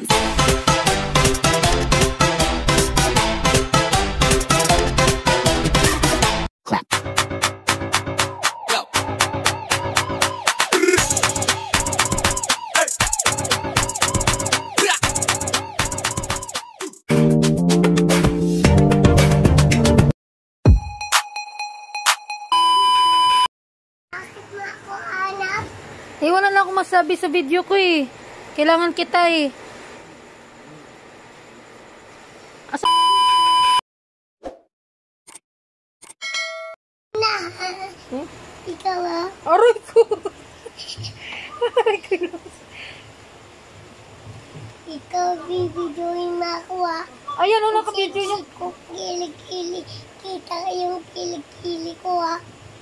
dance. Clap. Go. Wala na akong masabi sa video ko eh. Kailangan kita eh. Asa na. Ikaw ah. Aray ko. Aray ko. Ikaw bibidyoin mo ako ah. Ayan o, nakabidyo niya. Kilig-kilig. Kita yung kilig-kilig ko ah.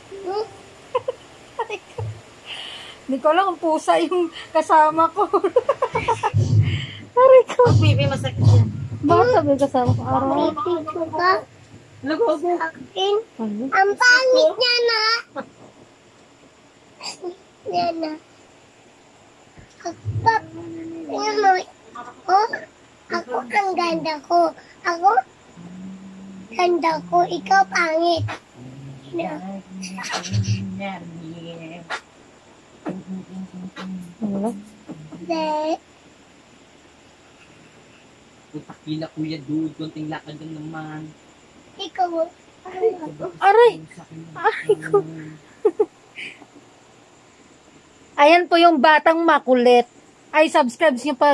Aray ko. Hindi ko alam kung pusa yung kasama ko. Aray ko. Pipi, masakit yan. Bakit sabi kasama ko? Aray. Pipi ko ba? Lugog. Sa akin. Ang pangit niya na. Yan na. Pap. Yan mo. Oh, ako ang ganda ko. Ako ganda ko. Ikaw pangit. Ano? Takila kuya dude, konting lakad lang naman. Ikaw. Aray! Aray ko. Ayan po yung batang makulit. Ay, subscribe nyo pa.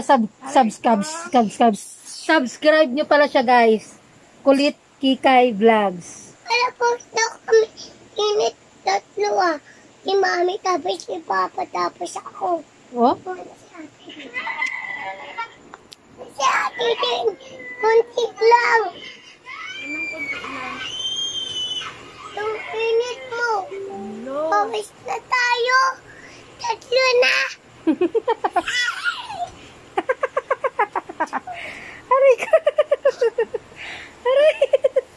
Subscribe nyo pala siya, guys. Kulit Kikay Vlogs. Alam ko, kami init tatlo ah. Si Mami tapos si Papa tapos ako. Oh? Si Ate din. Kunti lang. Yung init mo. Pawis na tayo. Tatlo na. Aray ko. Aray.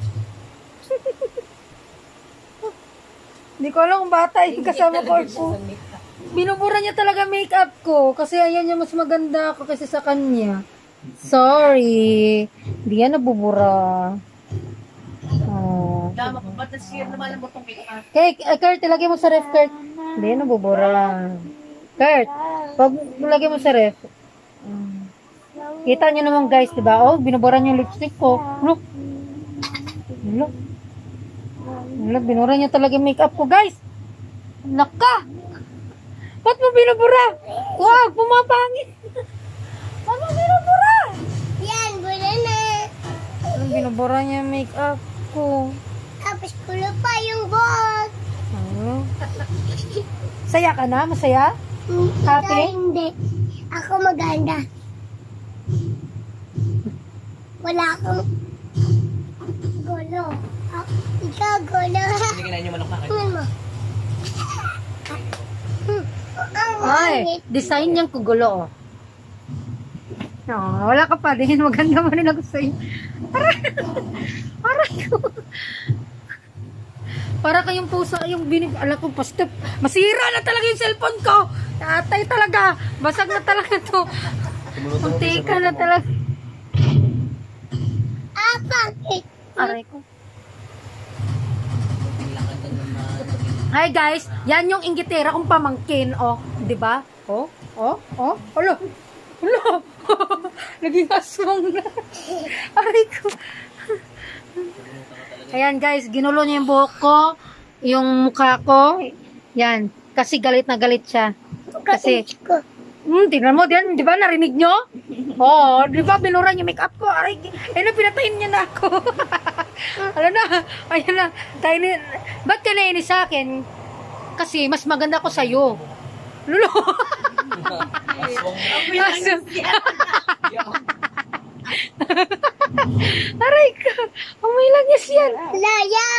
Hindi ko alam kung bata yung kasama ko. Binubura niya talaga makeup ko. Kasi ayan niya mas maganda ako kasi sa kanya. Sorry. Hindi yan nabubura. Oh. Dama ko, ba't nasir naman ang botong makeup? Okay, Kurt, ilagay mo sa ref, Kurt. Hindi yan nabubura. Kurt, pag ilagay mo sa ref. Kita niyo naman guys, diba? Oh, binubura niyo yung lipstick ko. Look. Look. Look, binura niya talaga yung makeup ko, guys. Naka! Ba't mo binubura? Wag, pumapangit. Ba't mo binubura? Yan, bula na. Binubura niya yung makeup ko. Tapos kulo pa yung buhok. Saya ka na? Masaya? Happy? Hindi. Ako maganda. Wala akong gulo. Ikaw gulo. Hindi kinain yung manok na kayo. Tingnan mo. Ang Ay, mangit. design niyang kugulo, oh. Oh, wala ka pa din. Maganda mo nila gusto yun. Aray ko. Para kayong pusa yung ala ko, pastep. Masira na talaga yung cellphone ko. Atay talaga. Basag na talaga to. Muntika na talaga. Bakit? Aray ko. Hi guys, yan yung inggitera kong pamangkin, oh, 'di ba? Oh. Alo. Naging aswang na. Aray ko. Ayan guys, ginulo niya yung buhok ko, yung mukha ko. Yan, kasi galit na galit siya. Kasi tingnan mo diyan, 'di ba narinig nyo? Oh, 'di ba binura niya makeup ko? Aray, pinatayin niya na ako. Alam na, ayan na. Ba't ka nainis sa akin? Kasi mas maganda ko sa'yo. Lulo. Aray ka. Amoy lang yes yan. Laya.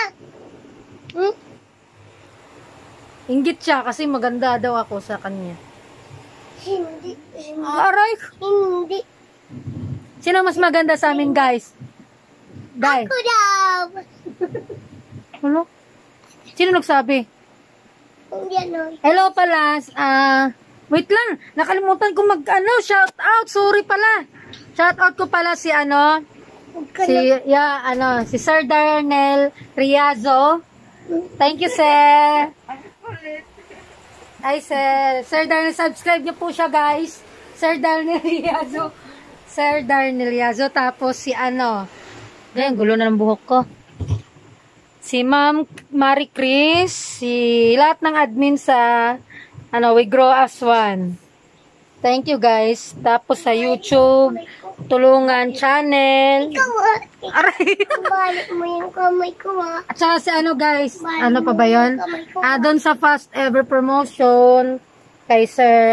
Inggit siya kasi maganda daw ako sa kanya. Hindi. Aray ko. Hindi. Sino mas maganda sa amin, guys? Guys. Ako daw. Hello? Sino nagsabi? Hindi ano. Hello pala. Wait lang. Nakalimutan ko shout out. Sorry pala. Shoutout ko pala si si Sir Darnel Riazo. Thank you, sir. Ay, Sir Darnel, subscribe niyo po siya, guys. Sir Darnel Riazo. Sir Darnel Riazo. Tapos si Ayan, gulo na ng buhok ko. Si Ma'am Marie Chris, lahat ng admin sa We Grow As One. Thank you, guys. Tapos sa YouTube, Tulungan Channel. Aray. Balik mo yung kamay ko, ha? At saka si guys, ano pa ba yun? Doon sa Fast Ever Promotion, kay Sir,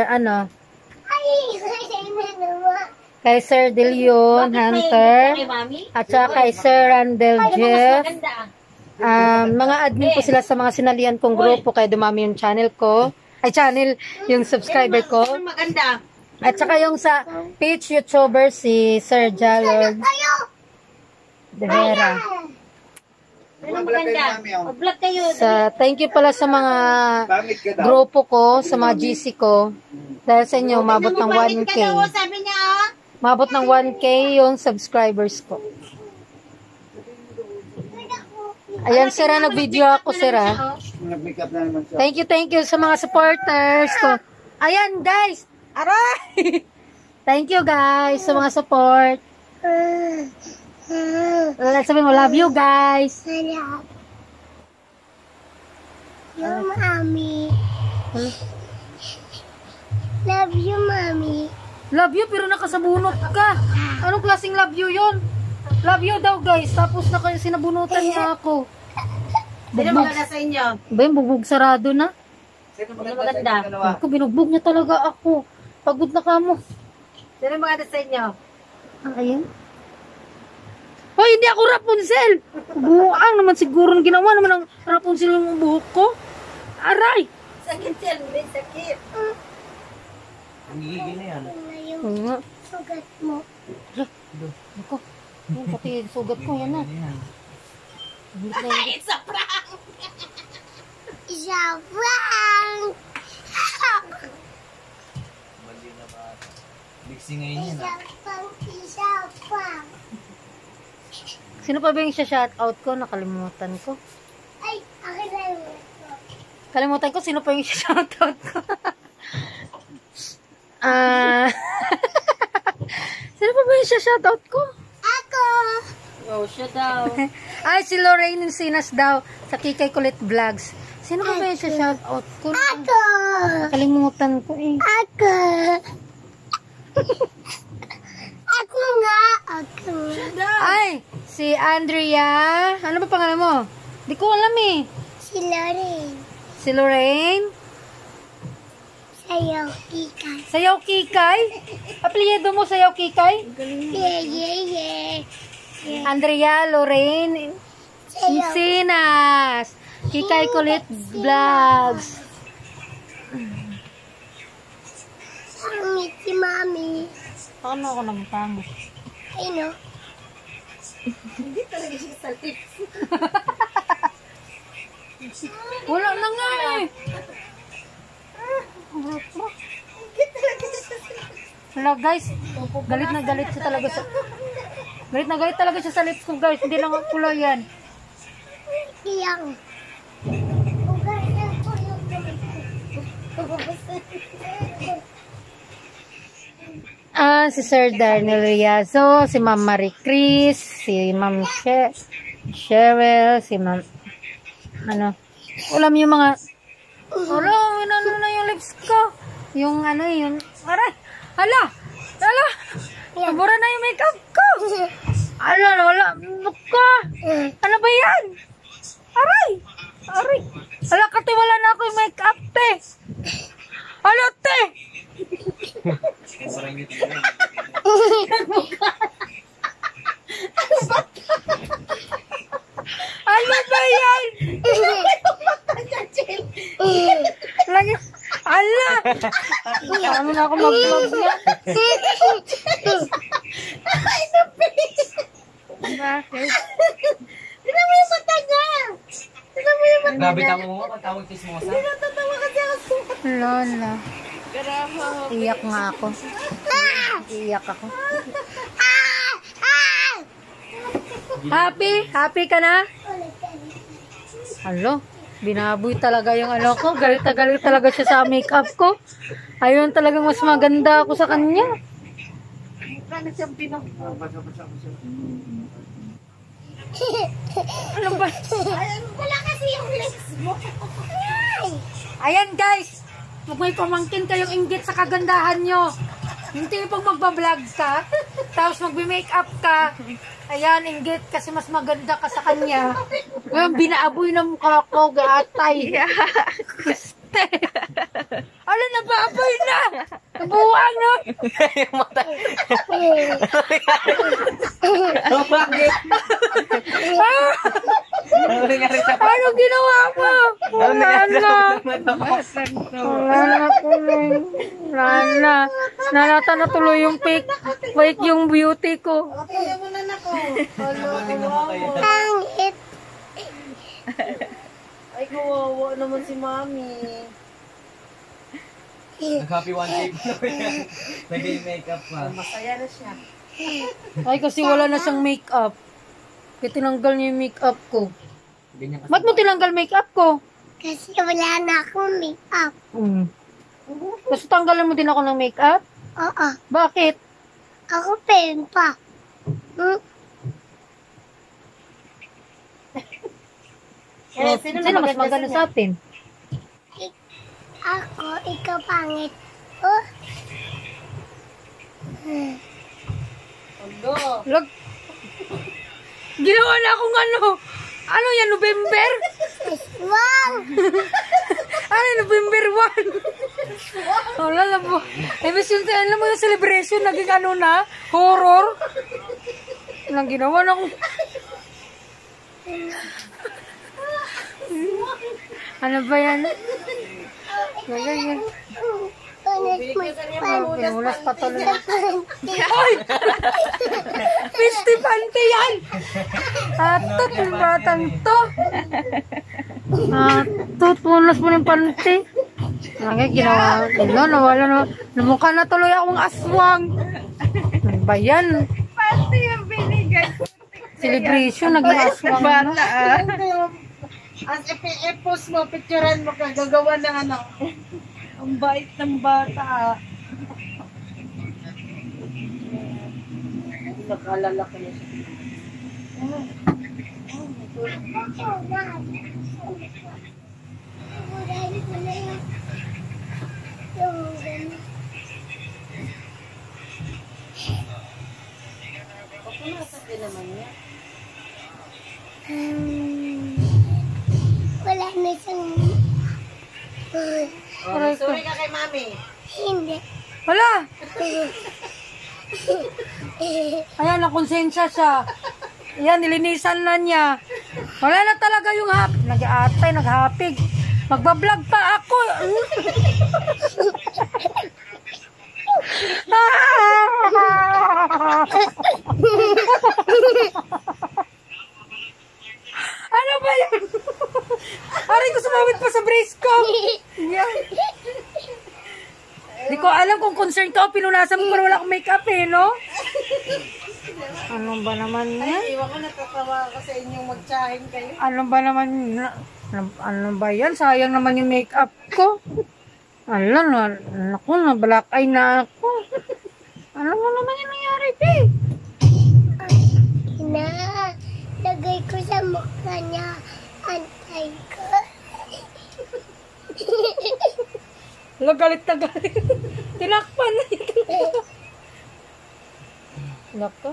kay Sir De Leon Hunter, at saka kay Sir Randall Jeff. Mga admin po sila sa mga sinalian kong grupo, kaya dumami yung channel ko. Yung subscriber ko. At saka yung sa page YouTuber, si Sir Jalord De Vera. Thank you pala sa mga grupo ko, sa mga GC ko. Dahil sa inyo, mabot ng 1K. Mabot ng 1K yung subscribers ko. Ayan, sir, nag-video ako, sir. Thank you sa mga supporters ko. Ayan, guys. Aray! Thank you, guys, sa mga support. Sabi mo, love you, guys. Love you, Mami. Love you, Mami. Love you, pero nakasabunot ka. Anong klaseng love you yun? Love you daw, guys. Tapos sinabunutan niya ako. Sino maganda sa inyo? Ba yung bugbog sarado na? Sino maganda? Ako, binugbog niya talaga ako. Pagod na ka mo. Sino maganda sa inyo? Ayan. Hoy, hindi ako Rapunzel! Buang naman siguro ang ginawa naman ng Rapunzel yung buhok ko. Aray! Sakit yan, may sakit. Ang gigigil na yan. Oo nga. Sugat mo. Ako. Yan, pati sugat ko, yan na. It's a prank! It's a prank! Mali na ba? Mixing ngayon yan, It's a prank. Sino pa ba yung shoutout ko? Nakalimutan ko. Ay, akin na yun. Kalimutan ko, sino pa yung shoutout ko? Sino pa ba yung shoutout ko? Ako! Oh, siya daw. Ay, si Lorraine Sinas daw sa Kikay Kulit Vlogs. Sino pa ba yung shoutout ko? Ako! Kalimutan ko eh. Ako! Ako nga! Ako! Ay, si Andrea. Ano ba pangalan mo? Di ko alam eh. Si Lorraine. Si Lorraine. Sayaw Kikay. Sayaw Kikay? Apelyido mo Sayaw Kikay? Yeah. Andrea, Lorraine, Sayaw. Sinas, Kikay Kulit Vlogs. Pangit si Mami. Paano ako nagtango? Ay, no? Hindi talaga siya sa lips. Wala na nga eh. Wala guys, galit na galit siya talaga sa... Galit na galit talaga siya sa lips ko guys, hindi lang ako kulay yan. Iyang. Si Sir Darnel Riazo, si Ma'am Marie Chris, si Ma'am Cheryl, si Ma'am... Ulam yung mga... Wala, ano na yung lips ko. Yung yung... Aray! Hala! Nabura na yung makeup ko! Wala. Buka! Ano ba yan? Aray! Hala, katiwala na ako yung makeup, te! Hala, te! Parang yun yun. Ano ba yan? Lagi. Ala! Ano na ako mag-vlog niya? Bakit? Tignan mo yung mata niya! Tignan mo yung mata. Grabe tamo mo, pagtawag tismosa. Natatawa kasi ako. Lola. Iyak nga ako. Iiyak ako. Happy? Happy ka na? Halo, binaboy talaga yung ano ko. Galit na galit talaga siya sa makeup ko. Ayun talagang mas maganda ako sa kanya. Ano ba? Wala kasi yung legs mo. Ayan guys, pag may pamangkin kayong inggit sa kagandahan nyo, hindi pag magbablog ka, tapos magbe-makeup ka, ayan, inggit kasi mas maganda ka sa kanya. Ngayon, binaaboy ng mukha ko, gaatay. Este. Ano, nabaaboy na! Nabuwang na! Ano ginawa mo? Wala na. Wala na tuloy. Wala na. Nalata na tuloy yung fake yung beauty ko. Pangit. Ay, kawawa naman si Mami. Nag-happy one day pa naman yan. Nag-makeup pa. Masaya na siya. Ay, kasi wala na siyang makeup. Kaya tinanggal niya yung makeup ko. Ganyan kasi. Ba't mo tinanggal makeup ko? Kasi wala na akong make-up. Tapos tanggalan mo din ako ng makeup? Oo. Bakit? Ako pen pa. Sino mas maganda sa atin? Ako, ikaw pangit. Oh. Ando. Lag. Ginawa na akong ano. Ano yan, November? Wow! Ano, November 1? Oh, lala mo. Ibig yung, alam mo yung celebration, naging ano na, horror. Nang ginawa na akong... Ano ba yan? Ganyan. Pinulas pa tuloy. Ay! Pisti pante yan! Atot yung batang to. Atot, punas mo yung pante. Nagay, ginawa. Ano, nawala na. Namukha na tuloy akong aswang. Ano ba yan? Pati yung binigay. Celebration, naging aswang na. As i-post mo, picturean mo ka, gagawa ng ano. Ang bait ng bata. Nakalalaki na siya. Papunasan din naman niya. Wala na siyang... Sorry ka kay Mami. Hindi. Wala! Ayan, nakonsensya siya. Ayan, nilinisan na niya. Wala na talaga yung nag-aatay, naghapig. Magbablog pa ako. Ano ba yun? Aray ko, sumawit pa sa brace ko. Yan. Di ko alam kung concerned ka o pinunasan mo pero wala akong makeup eh, no? Ano ba naman yan? Ay, iwan ko natatawa ka sa inyong magtsahin kayo. Ano ba naman? Ano ba yan? Sayang naman yung makeup ko. Ala, naku, na-black eye na ako. Ano mo naman yung nangyari, Pe? Na, lagay ko sa mukha niya. Antay ko. Wala, galit na galit. Tinakpan na ito. Nako.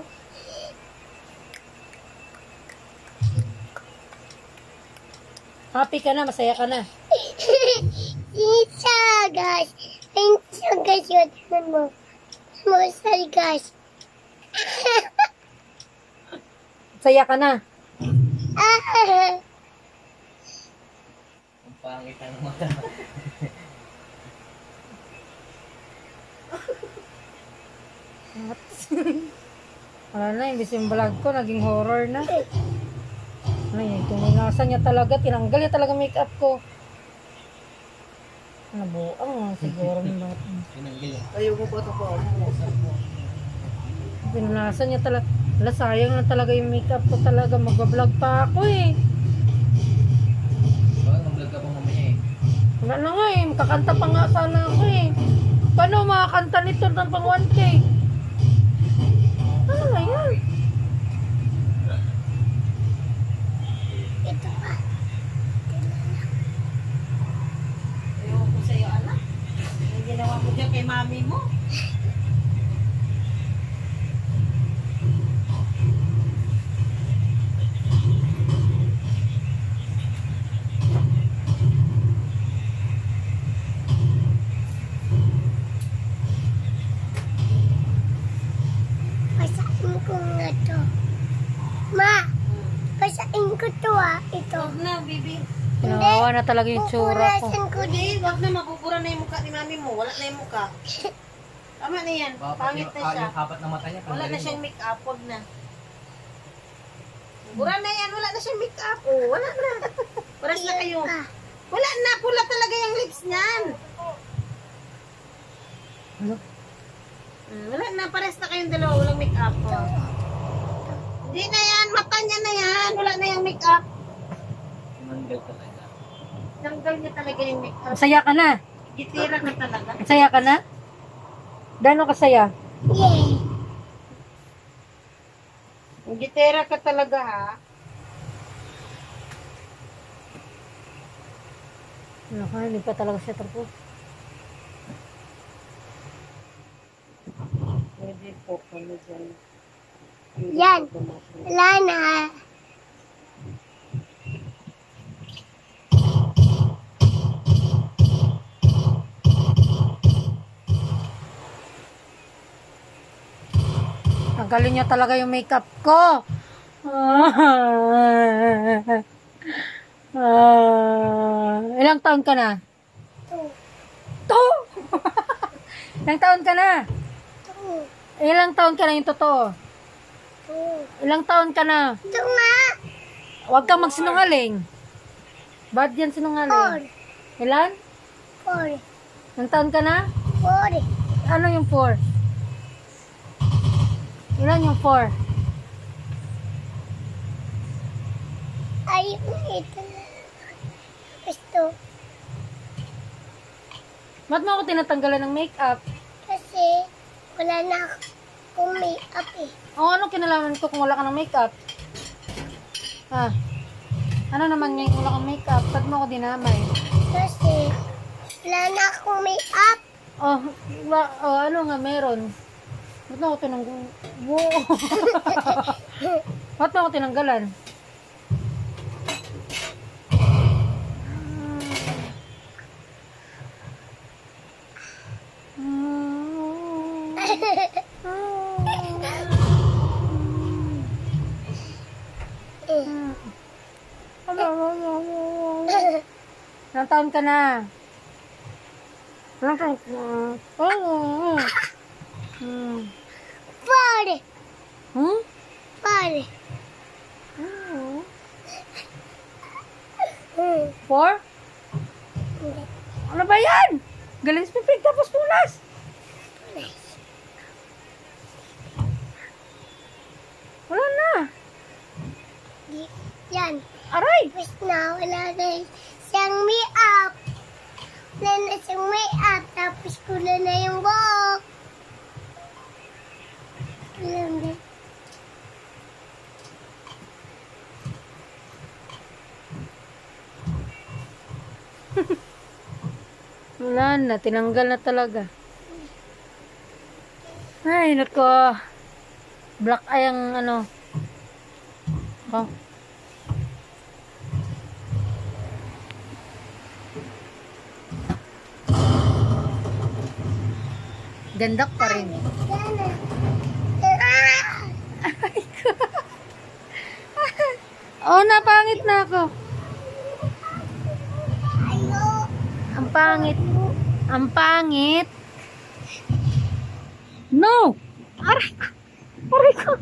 Happy ka na, masaya ka na. Isa, guys. Isa, guys. Yun mo. Sorry, guys. Masaya ka na. Ang pangit ang mata. Wala na, imbis yung vlog ko, naging horror na. Ay, tuminasan niya talaga, tinanggal niya talaga makeup ko. Nabuang siguro ng bata. Tinanggal yan. Ayaw ko pa ito po. Pinulasan niya talaga. Wala, sayang na talaga yung makeup ko talaga. Mag-vlog pa ako eh. Mag-vlog ka pa mamaya eh. Wala na nga eh. Makakanta pa nga sana ako eh. Paano makakanta nito ng pang 1K? Ano na yan? Ito pa. Ayaw ko sa'yo, anak. Yung ginawa mo dyan kay mami mo. Pasain ko nga to. Ma, pasain ko to ito. Huwag na, baby. Pinawawa na talaga yung tsura ko. Pupunasan ko Hindi, wag na, mabubura na yung mukha ni mami mo. Wala na yung mukha. Tama na yan. Pangit na siya. Yung apat na mata niya. Wala na siyang make-up. Huwag na. Bura na yan. Wala na siyang make-up. Oh, wala na. Paras na kayo. Wala na. Pula talaga yung lips niyan. Ano? Wala na. Pares na kayong dalawa. Walang make-up. Oh. Hindi na yan. Mata niya na yan. Wala na yung make-up. Mangal talaga. Tanggal niya talaga yung make-up. Masaya ka na? Gitira ka talaga. Masaya ka na? Gano'n kasaya? Yay! Gitira ka talaga, ha? Naku, hindi pa talaga siya tapos. Pwede po kami dyan. Yan. Wala na. Tanggalin niya talaga yung makeup ko. Ilang taon ka na? Two. To! Ilang taon ka na? Two. Ilang taon ka na yung totoo? Two. Ilang taon ka na? Ito nga. Huwag kang magsinungaling. Ba't yan Four. sinungaling? Ilan? Four. Ilang taon ka na? Four. Ano yung 4? Ilan yung 4? Ay, ito na. Gusto. Ba't mo ako tinatanggalan ng makeup? Kasi wala na akong make-up eh. O ano kinalaman ko kung wala ka ng makeup? Ah. Ano naman yung wala kang makeup? Ba't mo ako dinamay? Kasi wala na akong make-up. Oh, ano nga meron? Ba't mo ako tinanggalan? Wow. Ba't mo ako tinanggalan? Ilang taon ka na? Ilang taon ka na? Four. Hmm? Four. 4? Ano ba yan? Galing spipig tapos punas. Wala na. Yan. Aray! Tapos na, wala na siyang make-up. Wala na siyang make-up. Tapos kulo na yung buhok. Alam na. Wala na. Tinanggal na talaga. Ay, nako. Black eye ang ano. Oh. Ganda pa rin. Yan na. Oh, napangit na ako. Ayo. Ang pangit. Ang pangit. No! Aray ko. Aray ko.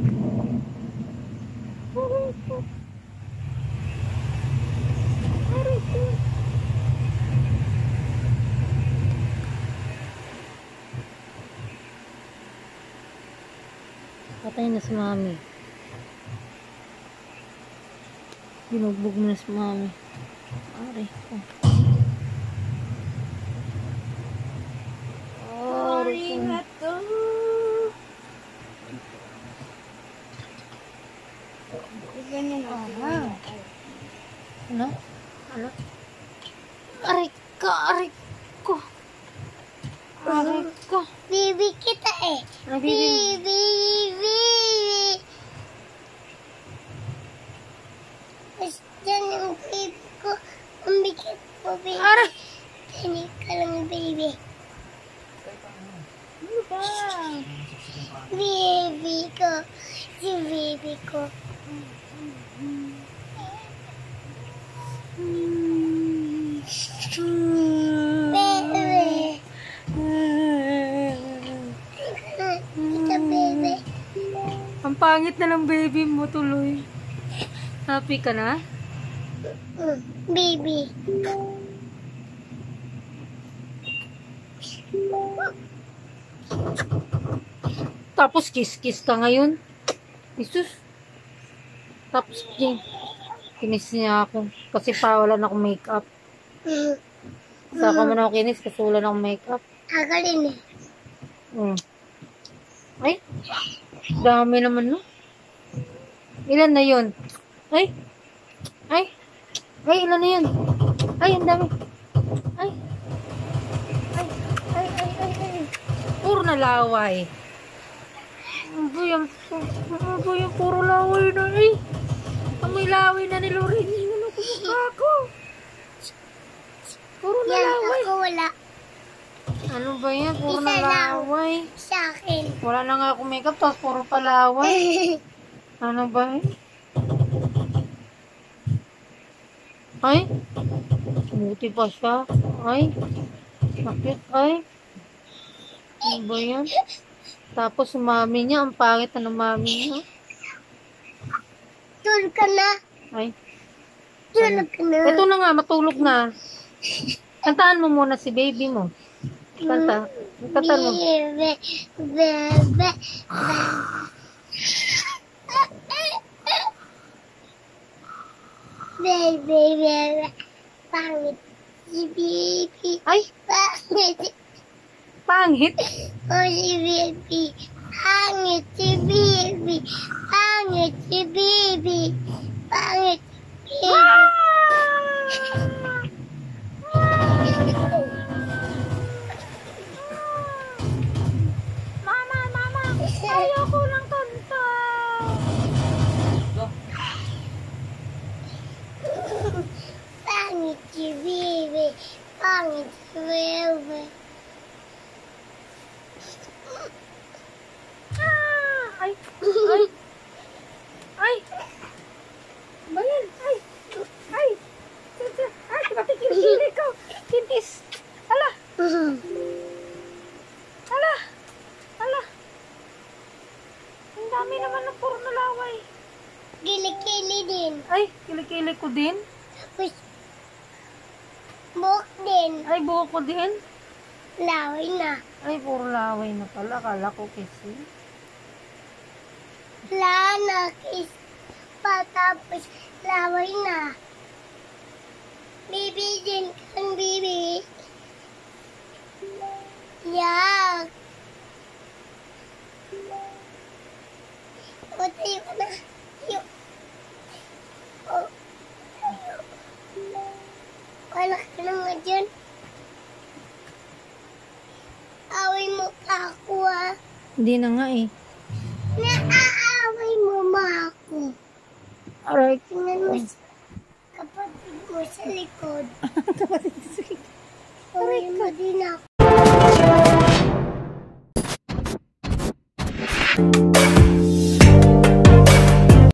Aray ko. Aray ko. Patay na si mami. Binugbog mo na si mami. Aray ko. Aray ko. Ano? Ano? Aray ko, aray ko. Aray ko. Bibi kita eh. Ang bibi. Bibi. Mas dyan yung baby ko. Ang bigit ko, baby. Aray! Tani ka lang, baby. Ano ba? Baby ko. Si baby ko. Baby. Kita, baby. Ang pangit na ng baby mo tuloy. Happy ka na? Baby. Tapos kiss-kiss ka ngayon. Jesus. Tapos kinis niya ako. Kasi pa wala na akong makeup. Saka mo na ako kinis kasi wala na akong makeup. Ako rin eh. Ay. Dami naman no. Ilan na yun? Ay. Ay. Ay, ilan na yun? Ay, ang dami. Ay. Ay. Ay, ay, ay, ay. Puro na laway. Ano ba yung puro laway na eh? Amoy laway na ni Lorin. Ano kumukha ko? Puro na Yan, laway. ako wala. Ano ba yan? Puro Isa na lang. laway. Sa akin. Wala na nga akong makeup, tapos puro pa laway. Ano ba eh? Ay? Buti pa siya. Ay? Bakit? Ay? Ano ba yan? Tapos mami niya, ang pangit na ng mami niya. Tulog ka na. Ay? Tulog ka na. Ito na nga, matulog na. Kantaan mo muna si baby mo. Kanta. Kanta mo. Bebe. Bebe. Bebe. Bebe. Pangit. Si baby. Ay, Pangit. pangit. Oh, si baby. Pangit si baby. Pangit si baby. Pangit si baby. Mama, ayoko ng kanta. Pangit si baby. Pangit si baby. Ay, ay, ay. Bayan, ay, ay. Ay, pati kilikili ko. Kintis. Ala, ala, ala. Ang dami naman ng puro na laway. Kilikili din. Ay, kilikili ko din. Tapos, buhok din. Ay, buhok ko din. Laway na. Ay, puro laway na pala. Akala ko kasi. Lana, kiss pa, tapos laway na. Bibi din kan, bibi. Yak. O, tayo ka na. Tayo. O, tayo. Wala ka naman dyan. Away mo pa ako, ah. Hindi na nga eh. Naaaway mo ma ako. Alright. Tingnan mo sa kapatid mo sa likod. Away mo din ako.